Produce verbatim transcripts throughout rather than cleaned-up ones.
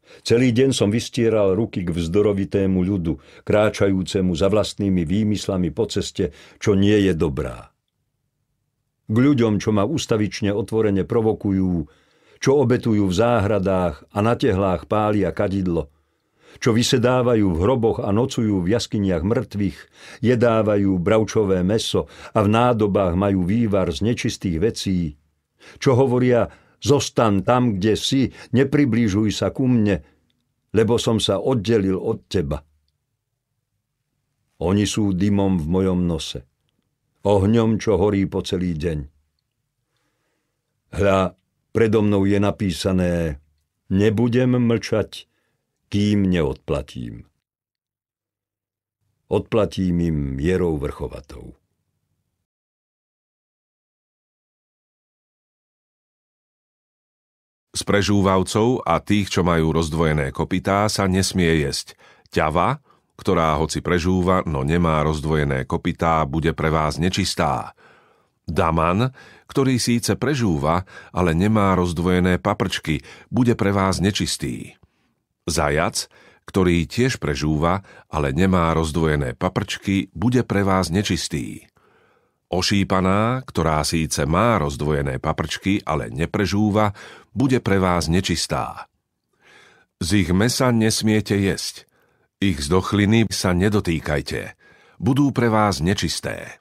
Celý deň som vystieral ruky k vzdorovitému ľudu, kráčajúcemu za vlastnými výmyslami po ceste, čo nie je dobrá. K ľuďom, čo ma ustavične otvorene provokujú, čo obetujú v záhradách a na tehlách pália kadidlo, čo vysedávajú v hroboch a nocujú v jaskyniach mŕtvych, jedávajú bravčové mäso a v nádobách majú vývar z nečistých vecí, čo hovoria: zostaň tam, kde si, nepriblížuj sa ku mne, lebo som sa oddelil od teba. Oni sú dymom v mojom nose, ohňom, čo horí po celý deň. Hľa, predo mnou je napísané: nebudem mlčať, kým neodplatím. Odplatím im mierou vrchovatou. Z prežúvavcov a tých, čo majú rozdvojené kopytá, sa nesmie jesť. Ťava, ktorá hoci prežúva, no nemá rozdvojené kopytá, bude pre vás nečistá. Daman, ktorý síce prežúva, ale nemá rozdvojené paprčky, bude pre vás nečistý. Zajac, ktorý tiež prežúva, ale nemá rozdvojené paprčky, bude pre vás nečistý. Ošípaná, ktorá síce má rozdvojené paprčky, ale neprežúva, bude pre vás nečistá. Z ich mesa nesmiete jesť. Ich zdochliny sa nedotýkajte. Budú pre vás nečisté.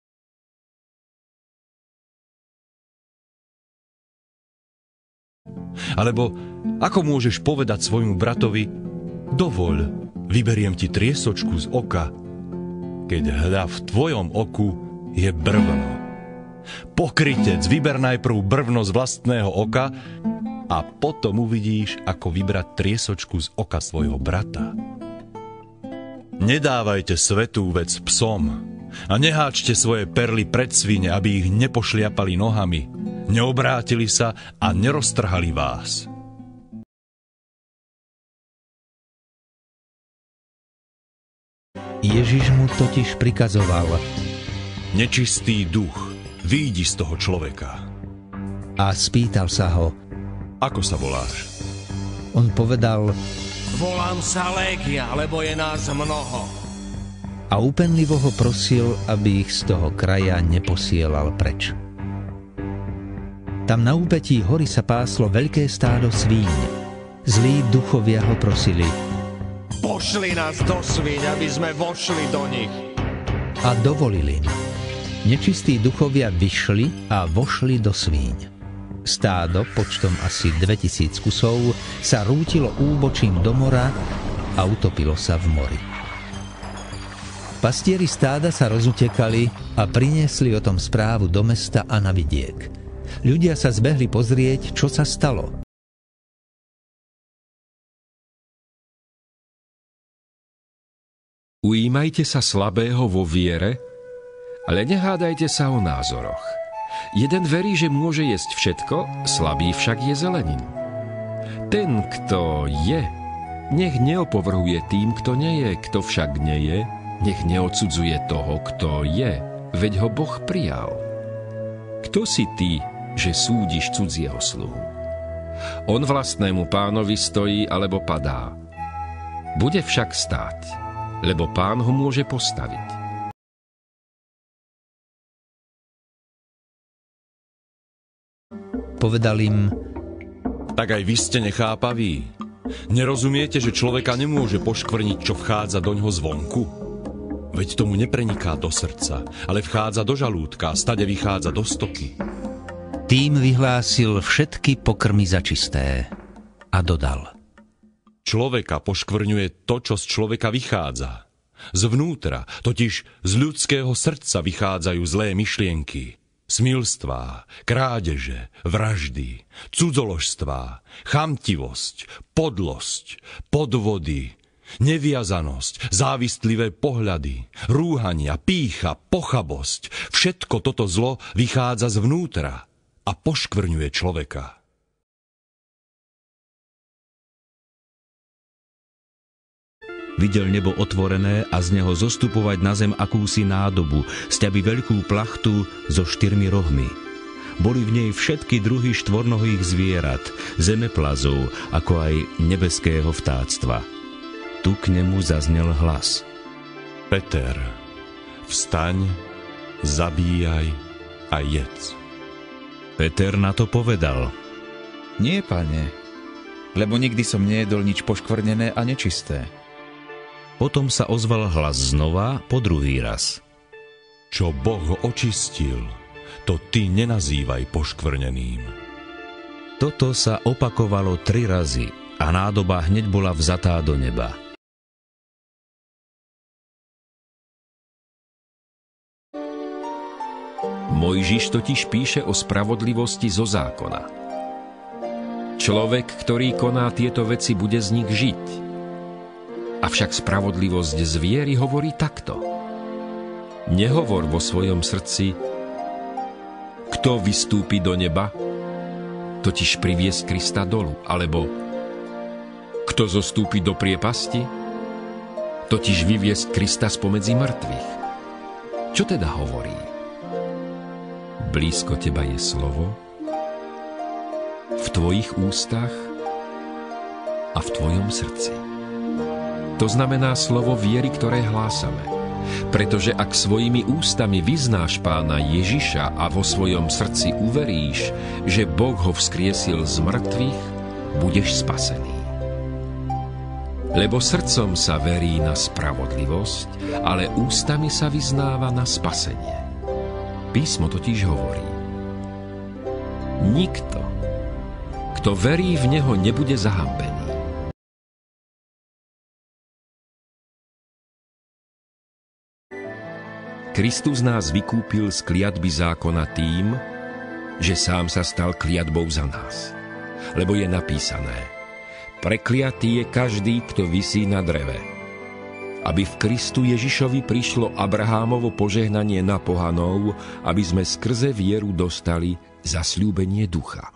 Alebo ako môžeš povedať svojmu bratovi: dovoľ, vyberiem ti triesočku z oka, keď hľa v tvojom oku je brvno. Pokrytec, vyber najprv brvno z vlastného oka a potom uvidíš, ako vybrať triesočku z oka svojho brata. Nedávajte svätú vec psom a neháčte svoje perly pred svine, aby ich nepošliapali nohami, neobrátili sa a neroztrhali vás. Ježiš mu totiž prikazoval: nečistý duch, vyjdi z toho človeka. A spýtal sa ho: ako sa voláš? On povedal: volám sa Légia, lebo je nás mnoho. A úpenlivo ho prosil, aby ich z toho kraja neposielal preč. Tam na úpetí hory sa páslo veľké stádo svíň. Zlí duchovia ho prosili: pošli nás do svíň, aby sme vošli do nich. A dovolili. Nečistí duchovia vyšli a vošli do svíň. Stádo, počtom asi dvetisíc kusov, sa rútilo úbočím do mora a utopilo sa v mori. Pastieri stáda sa rozutekali a priniesli o tom správu do mesta a na vidiek. Ľudia sa zbehli pozrieť, čo sa stalo. Ujímajte sa slabého vo viere, ale nehádajte sa o názoroch. Jeden verí, že môže jesť všetko, slabý však je zeleninu. Ten, kto je, nech neopovrhuje tým, kto nie je, kto však nie je, nech neodsudzuje toho, kto je, veď ho Boh prijal. Kto si ty, že súdiš cudzieho sluhu? On vlastnému pánovi stojí alebo padá. Bude však stáť, lebo pán ho môže postaviť. Povedal im: tak aj vy ste nechápaví. Nerozumiete, že človeka nemôže poškvrniť, čo vchádza do ňoho zvonku? Veď tomu nepreniká do srdca, ale vchádza do žalúdka a stade vychádza do stoky. Tým vyhlásil všetky pokrmy za čisté a dodal: človeka poškvrňuje to, čo z človeka vychádza. Zvnútra, totiž z ľudského srdca vychádzajú zlé myšlienky, smilstvá, krádeže, vraždy, cudzoložstvá, chamtivosť, podlosť, podvody, neviazanosť, závistlivé pohľady, rúhania, pýcha, pochabosť. Všetko toto zlo vychádza zvnútra a poškvrňuje človeka. Videl nebo otvorené a z neho zostupovať na zem akúsi nádobu, sťaby veľkú plachtu so štyrmi rohmi. Boli v nej všetky druhy štvornohých zvierat, zemeplazov, ako aj nebeského vtáctva. Tu k nemu zaznel hlas. Peter, vstaň, zabíjaj a jedz. Peter na to povedal. Nie, pane, lebo nikdy som nejedol nič poškvrnené a nečisté. Potom sa ozval hlas znova po druhý raz. Čo Boh očistil, to ty nenazývaj poškvrneným. Toto sa opakovalo tri razy a nádoba hneď bola vzatá do neba. Mojžiš totiž píše o spravodlivosti zo zákona. Človek, ktorý koná tieto veci, bude z nich žiť. Avšak spravodlivosť z viery hovorí takto. Nehovor vo svojom srdci, kto vystúpi do neba, totiž priviesť Krista dolu, alebo kto zostúpi do priepasti, totiž vyviesť Krista spomedzi mŕtvych. Čo teda hovorí? Blízko teba je slovo, v tvojich ústach a v tvojom srdci. To znamená slovo viery, ktoré hlásame. Pretože ak svojimi ústami vyznáš Pána Ježiša a vo svojom srdci uveríš, že Boh ho vzkriesil z mŕtvych, budeš spasený. Lebo srdcom sa verí na spravodlivosť, ale ústami sa vyznáva na spasenie. Písmo totiž hovorí: nikto, kto verí v Neho, nebude zahambený. Kristus nás vykúpil z kliatby zákona tým, že sám sa stal kliatbou za nás. Lebo je napísané: prekliatý je každý, kto visí na dreve. Aby v Kristu Ježišovi prišlo Abrahámovo požehnanie na pohanov, aby sme skrze vieru dostali zasľúbenie ducha.